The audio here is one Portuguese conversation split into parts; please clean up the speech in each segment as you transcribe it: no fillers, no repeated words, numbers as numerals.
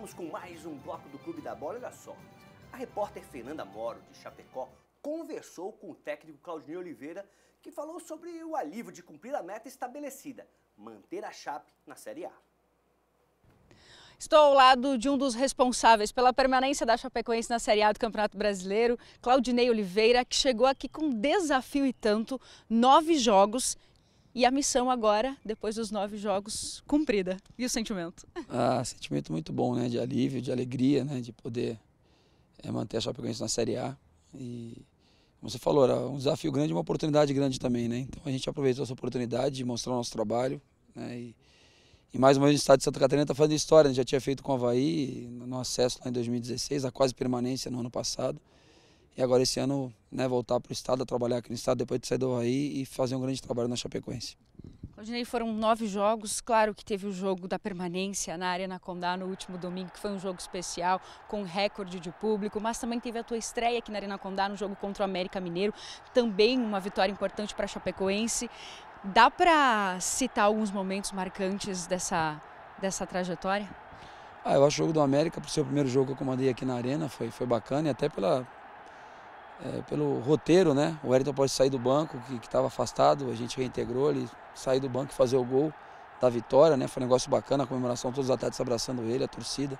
voltamos com mais um bloco do Clube da Bola. Olha só, a repórter Fernanda Moro, de Chapecó, conversou com o técnico Claudinei Oliveira, que falou sobre o alívio de cumprir a meta estabelecida, manter a Chape na Série A. Estou ao lado de um dos responsáveis pela permanência da Chapecoense na Série A do Campeonato Brasileiro, Claudinei Oliveira, que chegou aqui com um desafio e tanto, 9 jogos, e a missão agora, depois dos 9 jogos, cumprida. E o sentimento? Sentimento muito bom, né? De alívio, de alegria, né? De poder manter a Chapecoense na Série A. E, como você falou, era um desafio grande e uma oportunidade grande também, né? Então a gente aproveitou essa oportunidade de mostrar o nosso trabalho, né? E mais uma vez o estado de Santa Catarina está fazendo história, né? Já tinha feito com o Avaí no acesso lá em 2016, a quase permanência no ano passado. E agora esse ano, né, voltar para o estado, a trabalhar aqui no estado depois de sair do Avaí e fazer um grande trabalho na Chapecoense. Claudinei, foram 9 jogos, claro que teve o jogo da permanência na Arena Condá no último domingo, que foi um jogo especial, com recorde de público, mas também teve a tua estreia aqui na Arena Condá no jogo contra o América Mineiro, também uma vitória importante para a Chapecoense. Dá para citar alguns momentos marcantes dessa trajetória? Eu acho o jogo do América, por ser o primeiro jogo que eu comandei aqui na Arena, foi bacana, e até pelo roteiro, né? O Wellington pode sair do banco, que estava afastado, a gente reintegrou ele, sair do banco e fazer o gol da vitória, né? Foi um negócio bacana, a comemoração, todos os atletas abraçando ele, a torcida,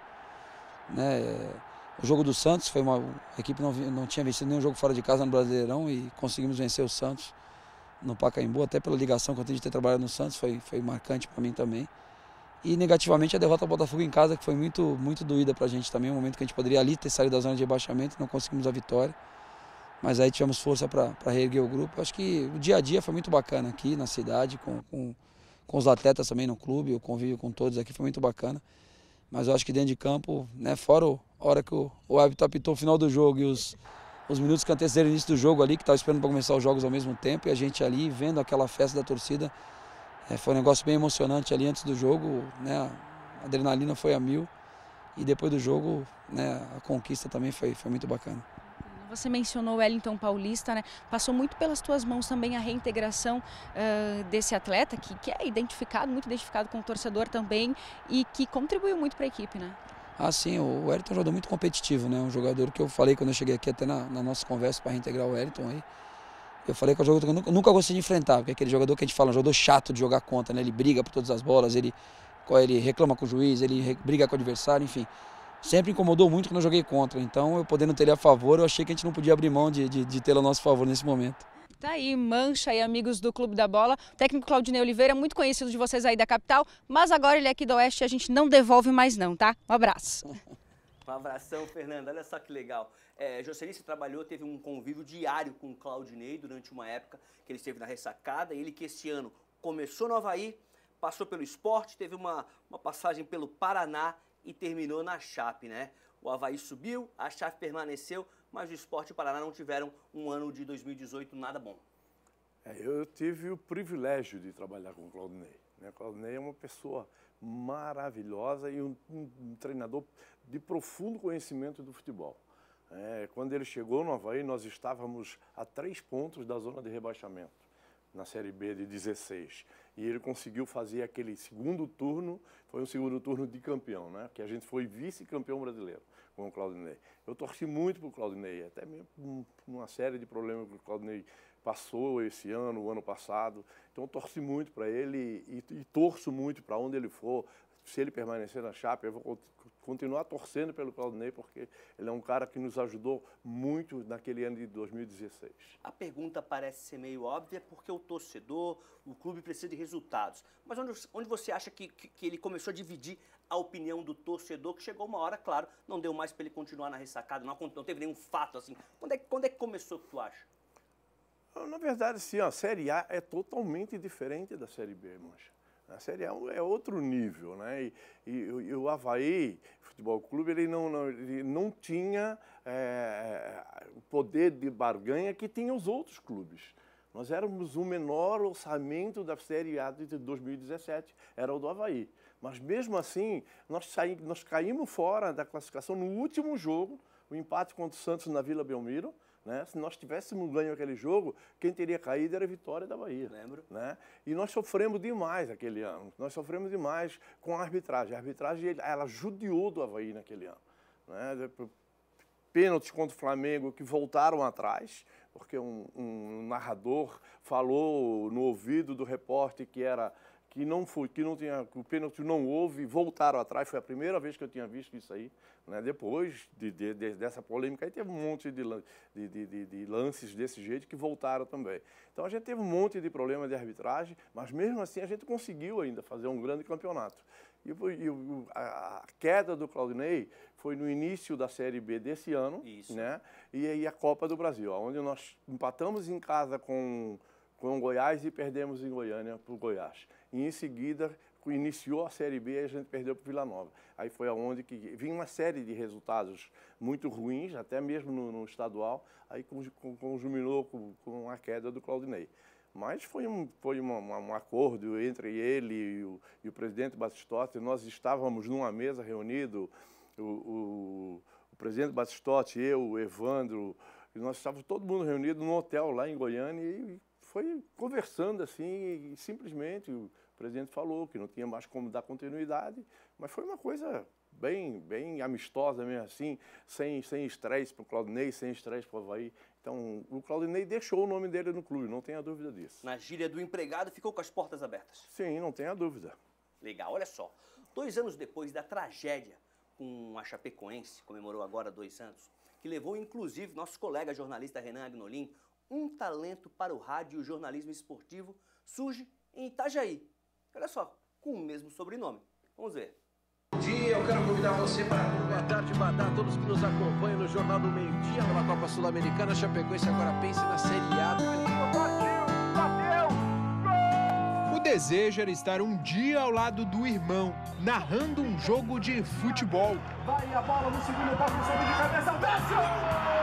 né? O jogo do Santos, a equipe não tinha vencido nenhum jogo fora de casa no Brasileirão e conseguimos vencer o Santos no Pacaembu, até pela ligação que eu tenho de ter trabalhado no Santos, foi marcante para mim também. E negativamente a derrota ao Botafogo em casa, que foi muito, muito doída para a gente também, um momento que a gente poderia ali ter saído da zona de rebaixamento, não conseguimos a vitória. Mas aí tivemos força para reerguer o grupo. Acho que o dia a dia foi muito bacana aqui na cidade, com os atletas também no clube, o convívio com todos aqui foi muito bacana. Mas eu acho que dentro de campo, né, fora a hora que o árbitro apitou o final do jogo e os minutos que antecederam o início do jogo ali, que estava esperando para começar os jogos ao mesmo tempo, e a gente ali vendo aquela festa da torcida, foi um negócio bem emocionante ali antes do jogo, né, a adrenalina foi a 1000, e depois do jogo, né, a conquista também foi muito bacana. Você mencionou o Wellington Paulista, né? Passou muito pelas tuas mãos também a reintegração desse atleta, que é muito identificado com o torcedor também e que contribuiu muito para a equipe, né? Sim, o Wellington é um jogador muito competitivo, né? Um jogador que eu falei quando eu cheguei aqui, até na nossa conversa para reintegrar o Wellington aí. Eu falei que é um jogador que eu nunca gostei de enfrentar, porque é aquele jogador que a gente fala, um jogador chato de jogar contra, né? Ele briga por todas as bolas, ele reclama com o juiz, ele briga com o adversário, enfim. Sempre incomodou muito quando eu joguei contra, então eu podendo ter ele a favor, eu achei que a gente não podia abrir mão de tê-lo a nosso favor nesse momento. Tá aí, Mancha e amigos do Clube da Bola, o técnico Claudinei Oliveira, muito conhecido de vocês aí da capital, mas agora ele é aqui do Oeste e a gente não devolve mais não, tá? Um abraço. Um abração, Fernanda, olha só que legal. Jocely, você teve um convívio diário com o Claudinei durante uma época que ele esteve na ressacada, ele que esse ano começou no Avaí, passou pelo Sport, teve uma passagem pelo Paraná, e terminou na Chape, né? O Avaí subiu, a Chape permaneceu, mas o Sport e o Paraná não tiveram um ano de 2018 nada bom. Eu tive o privilégio de trabalhar com o Claudinei, né? O Claudinei é uma pessoa maravilhosa e um treinador de profundo conhecimento do futebol. Quando ele chegou no Avaí, nós estávamos a 3 pontos da zona de rebaixamento, na Série B de 16. E ele conseguiu fazer aquele segundo turno, foi um segundo turno de campeão, né? Que a gente foi vice-campeão brasileiro com o Claudinei. Eu torci muito para o Claudinei, até mesmo uma série de problemas que o Claudinei passou esse ano, o ano passado. Então eu torci muito para ele e torço muito para onde ele for. Se ele permanecer na Chape, eu vou continuar torcendo pelo Claudinei, porque ele é um cara que nos ajudou muito naquele ano de 2016. A pergunta parece ser meio óbvia, porque o torcedor, o clube precisa de resultados. Mas onde você acha que ele começou a dividir a opinião do torcedor, que chegou uma hora, claro, não deu mais para ele continuar na ressacada, não teve nenhum fato assim. Quando é que começou, que tu acha? Na verdade, sim, a Série A é totalmente diferente da Série B, Mancha. A Série A é outro nível, né? E o Avaí Futebol Clube ele não tinha o poder de barganha que tinha os outros clubes. Nós éramos o menor orçamento da Série A de 2017, era o do Avaí. Mas mesmo assim, nós caímos fora da classificação no último jogo, o empate contra o Santos na Vila Belmiro, né? Se nós tivéssemos ganho aquele jogo, quem teria caído era a Vitória da Bahia. Lembro. Né? E nós sofremos demais aquele ano. Nós sofremos demais com a arbitragem. A arbitragem, ela judiou do Avaí naquele ano. Né? Pênaltis contra o Flamengo que voltaram atrás, porque um narrador falou no ouvido do repórter que o pênalti não houve, voltaram atrás. Foi a primeira vez que eu tinha visto isso aí. Né? Depois dessa polêmica aí teve um monte de lances desse jeito que voltaram também. Então a gente teve um monte de problema de arbitragem, mas mesmo assim a gente conseguiu ainda fazer um grande campeonato. E a queda do Claudinei foi no início da Série B desse ano, né? E aí a Copa do Brasil, onde nós empatamos em casa com o Goiás e perdemos em Goiânia para o Goiás. E em seguida iniciou a Série B e a gente perdeu para o Vila Nova. Aí foi aonde que vinha uma série de resultados muito ruins, até mesmo no estadual, aí conjuminou com a queda do Claudinei. Mas foi um acordo entre ele e o presidente Batistotti. Nós estávamos numa mesa reunido, o presidente Batistotti, eu, o Evandro, e nós estávamos todo mundo reunido num hotel lá em Goiânia e foi conversando assim, e simplesmente o presidente falou que não tinha mais como dar continuidade, mas foi uma coisa bem amistosa mesmo assim, sem estresse para o Claudinei, sem estresse para o Avaí. Então, o Claudinei deixou o nome dele no clube, não tenha dúvida disso. Na gíria do empregado, ficou com as portas abertas. Sim, não tenha dúvida. Legal, olha só. 2 anos depois da tragédia com a Chapecoense, comemorou agora 2 anos, que levou inclusive nosso colega jornalista Renan Agnolin, um talento para o rádio e o jornalismo esportivo surge em Itajaí. Olha só, com o mesmo sobrenome. Vamos ver. Bom dia, eu quero convidar você para... Boa tarde, Badá, todos que nos acompanham no Jornal do Meio-Dia, pela Copa Sul-Americana. Chapecoense agora pensa na Série A. O desejo era estar um dia ao lado do irmão, narrando um jogo de futebol. Vai a bola no segundo pau, sobe de cabeça, desce!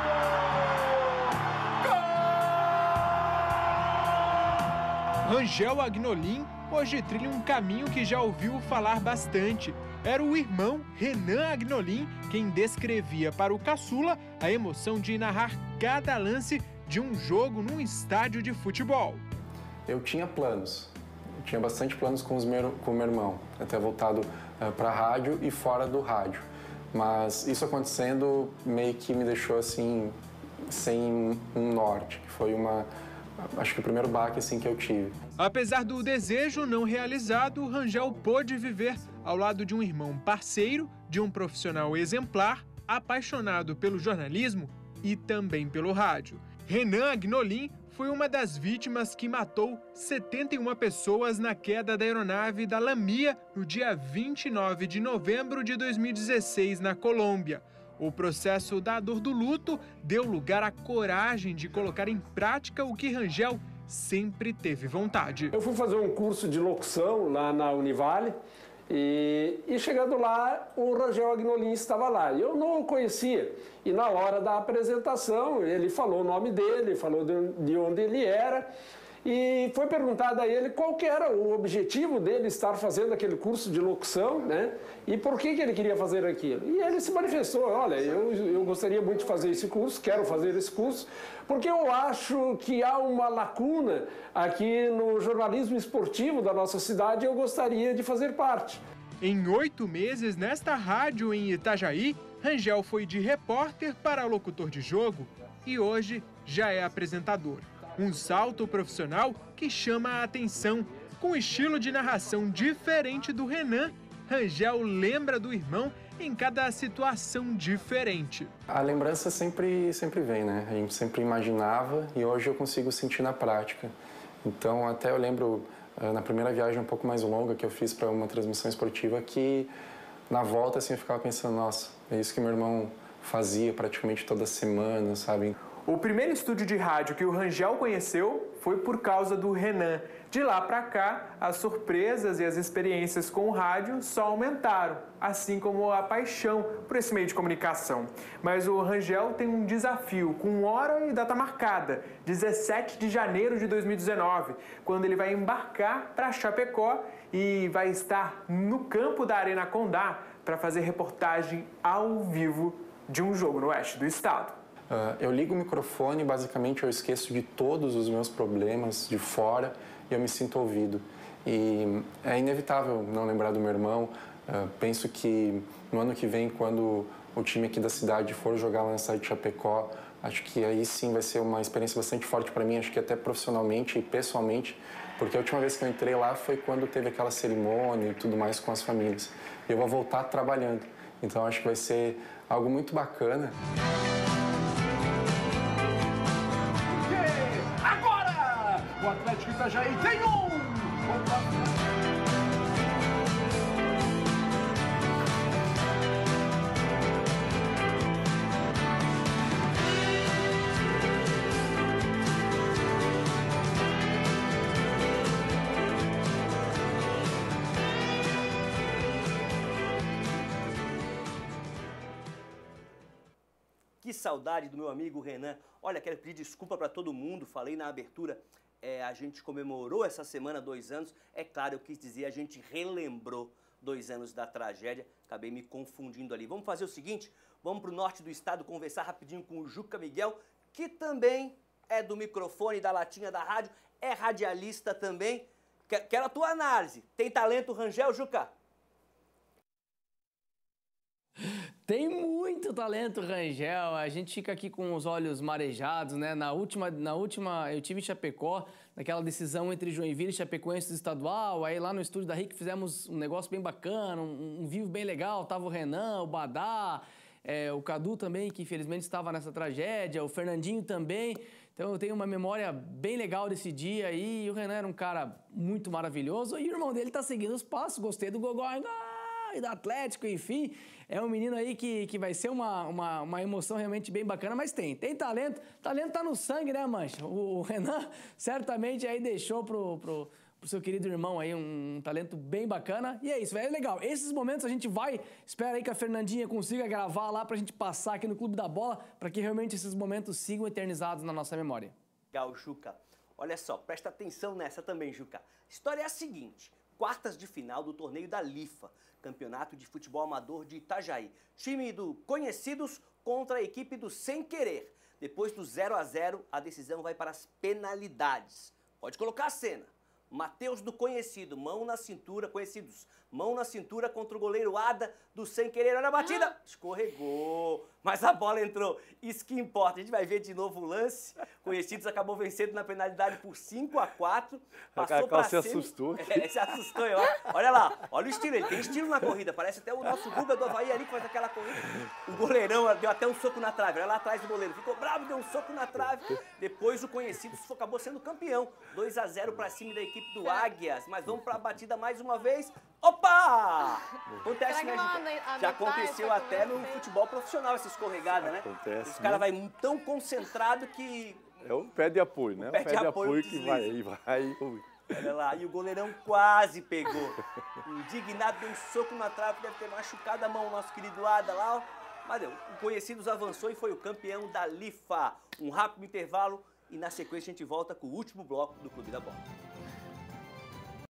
Rangel Agnolin hoje trilha um caminho que já ouviu falar bastante. Era o irmão Renan Agnolin quem descrevia para o caçula a emoção de narrar cada lance de um jogo num estádio de futebol. Eu tinha planos, tinha bastante planos com o meu irmão, até voltado para a rádio e fora do rádio. Mas isso acontecendo meio que me deixou assim, sem um norte, que foi acho que o primeiro baque assim, que eu tive. Apesar do desejo não realizado, Rangel pôde viver ao lado de um irmão parceiro, de um profissional exemplar, apaixonado pelo jornalismo e também pelo rádio. Renan Agnolin foi uma das vítimas que matou 71 pessoas na queda da aeronave da Lamia no dia 29 de novembro de 2016 na Colômbia. O processo da dor do luto deu lugar à coragem de colocar em prática o que Rangel sempre teve vontade. Eu fui fazer um curso de locução lá na Univale e chegando lá, o Rangel Agnolin estava lá. Eu não o conhecia e na hora da apresentação ele falou o nome dele, falou de onde ele era. E foi perguntado a ele qual que era o objetivo dele estar fazendo aquele curso de locução, né? E por que ele queria fazer aquilo. E ele se manifestou, olha, eu gostaria muito de fazer esse curso, quero fazer esse curso, porque eu acho que há uma lacuna aqui no jornalismo esportivo da nossa cidade e eu gostaria de fazer parte. Em 8 meses nesta rádio em Itajaí, Rangel foi de repórter para locutor de jogo e hoje já é apresentador. Um salto profissional que chama a atenção. Com estilo de narração diferente do Renan, Rangel lembra do irmão em cada situação diferente. A lembrança sempre vem, né? A gente sempre imaginava e hoje eu consigo sentir na prática. Então, até eu lembro, na primeira viagem um pouco mais longa que eu fiz para uma transmissão esportiva, que na volta assim, eu ficava pensando, nossa, é isso que meu irmão fazia praticamente toda semana, sabe? O primeiro estúdio de rádio que o Rangel conheceu foi por causa do Renan. De lá para cá, as surpresas e as experiências com o rádio só aumentaram, assim como a paixão por esse meio de comunicação. Mas o Rangel tem um desafio com hora e data marcada, 17 de janeiro de 2019, quando ele vai embarcar para Chapecó e vai estar no campo da Arena Condá para fazer reportagem ao vivo de um jogo no oeste do estado. Eu ligo o microfone, basicamente eu esqueço de todos os meus problemas de fora e eu me sinto ouvido. E é inevitável não lembrar do meu irmão. Penso que no ano que vem, quando o time aqui da cidade for jogar lá na cidade de Chapecó, acho que aí sim vai ser uma experiência bastante forte para mim, acho que até profissionalmente e pessoalmente, porque a última vez que eu entrei lá foi quando teve aquela cerimônia e tudo mais com as famílias. E eu vou voltar trabalhando, então acho que vai ser algo muito bacana. Agora, o Atlético Itajaí tem Que saudade do meu amigo Renan. Olha, quero pedir desculpa para todo mundo, falei na abertura, a gente comemorou essa semana 2 anos. É claro, eu quis dizer, a gente relembrou 2 anos da tragédia, acabei me confundindo ali. Vamos fazer o seguinte, vamos para o norte do estado conversar rapidinho com o Juca Miguel, que também é do microfone da latinha da rádio, é radialista também. Quero a tua análise. Tem talento, Rangel, Juca? Tem muito talento, Rangel. A gente fica aqui com os olhos marejados, né? Na última eu tive em Chapecó, naquela decisão entre Joinville e Chapecoense estadual. Aí lá no estúdio da RIC fizemos um negócio bem bacana, um vivo bem legal. Tava o Renan, o Badá, o Cadu também, que infelizmente estava nessa tragédia, o Fernandinho também. Então eu tenho uma memória bem legal desse dia aí. E o Renan era um cara muito maravilhoso. E o irmão dele tá seguindo os passos. Gostei do Gogó e do Atlético, enfim. É um menino aí que vai ser uma emoção realmente bem bacana, mas tem talento. Talento tá no sangue, né, Mancha? O Renan certamente aí deixou pro seu querido irmão aí um talento bem bacana. E é isso, é legal. Esses momentos a gente espera aí que a Fernandinha consiga gravar lá pra gente passar aqui no Clube da Bola, pra que realmente esses momentos sigam eternizados na nossa memória. Legal, Juca. Olha só, presta atenção nessa também, Juca. A história é a seguinte: quartas de final do torneio da LIFA, Campeonato de Futebol Amador de Itajaí. Time do Conhecidos contra a equipe do Sem Querer. Depois do 0-0, a decisão vai para as penalidades. Pode colocar a cena. Matheus do Conhecido, mão na cintura, Conhecidos, mão na cintura contra o goleiro Ada do Sem Querer. Olha a batida, escorregou, mas a bola entrou. Isso que importa, a gente vai ver de novo o lance. Conhecidos acabou vencendo na penalidade por 5-4. Passou para se assustou. Se assustou, olha lá, olha o estilo, ele tem estilo na corrida. Parece até o nosso Guga do Avaí ali que faz aquela corrida. O goleirão deu até um soco na trave, olha lá atrás do goleiro. Ficou bravo, deu um soco na trave. Depois o Conhecidos acabou sendo campeão. 2-0 para cima da equipe do Águias. Mas vamos para a batida mais uma vez. Opa! Acontece, né, já aconteceu até no futebol profissional essa escorregada, né? Acontece. Os caras vão tão concentrado que... É um pé de apoio, né? Um pé de apoio que vai. Olha lá, e o goleirão quase pegou. Indignado, deu um soco na trave, deve ter machucado a mão, o nosso querido Ada lá, ó. Mas deu, o Conhecidos avançou e foi o campeão da LIFA. Um rápido intervalo e na sequência a gente volta com o último bloco do Clube da Bola.